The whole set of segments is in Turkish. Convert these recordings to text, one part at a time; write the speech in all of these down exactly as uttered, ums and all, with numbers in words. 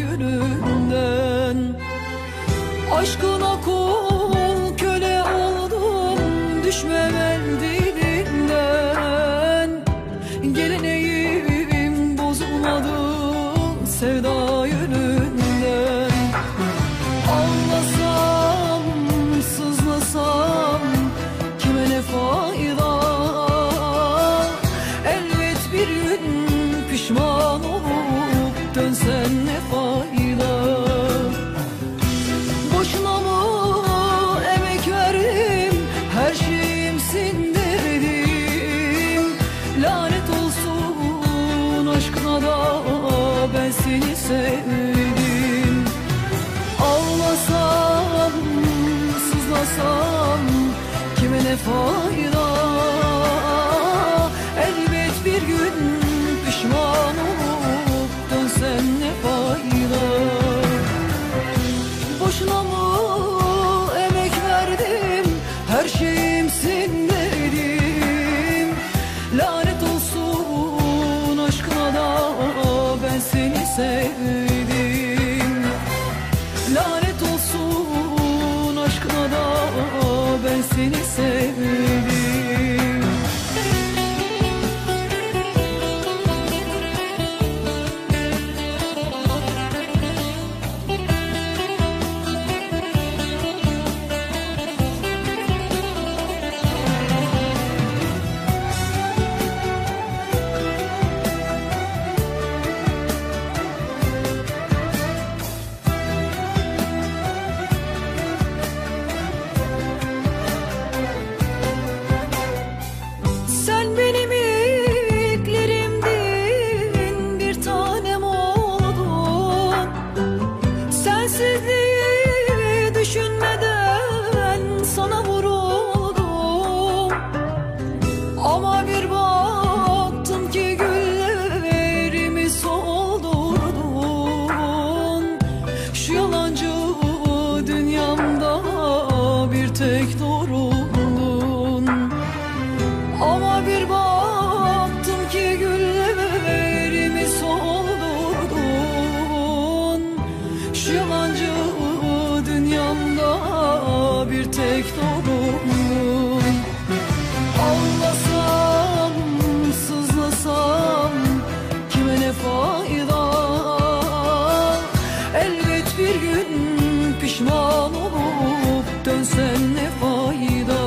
yönünden. Aşkına kul köle oldum, düşmem el dilinden. Geleneğim bozulmadı sevda yönünden. Ağlasam, sızlasam kime ne fayda? Elbet bir gün pişman olup dönsen ne fayda? Boşuna mı emek verdim, her şeyimsin dedim. Lanet olsun aşkına da ben seni sevdim. Ağlasam, sızlasam kime ne fayda? Elbet bir gün pişman olup dönsen ne fayda? Boşuna mı emek verdim, her şeyimsin dedim. Lanet olsun aşkına da ben seni sevdim. Lanet olsun aşkına da ben seni sevdim. Sensizliği düşünmeden sana vuruldum. Ama bir baktım ki güllerimi soldurdun. Şu yalancı dünyamda bir tek doğruldun. Ama bir baktım ki güllerimi soldurdun. Şu yalancı dünyamda bir tek doğrum. Ağlasam, sızlasam kime ne fayda? Elbet bir gün pişman olup dönsen ne fayda?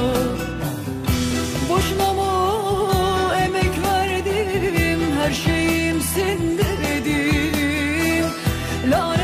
Boşuna mı emek verdim, her şeyimsin dedim. Lanet